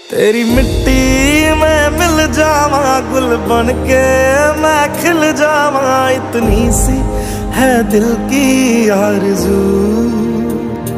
तेरी मिट्टी में मिल जावा, गुल बन के मैं खिल जावा, इतनी सी है दिल की आरज़ू।